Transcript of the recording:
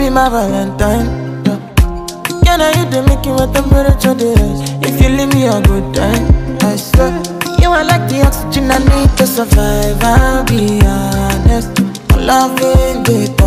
be my Valentine. Can I hit the making with temperature days? If you leave me a good time, I swear. You are like the oxygen I need to survive, I'll be honest. Loving the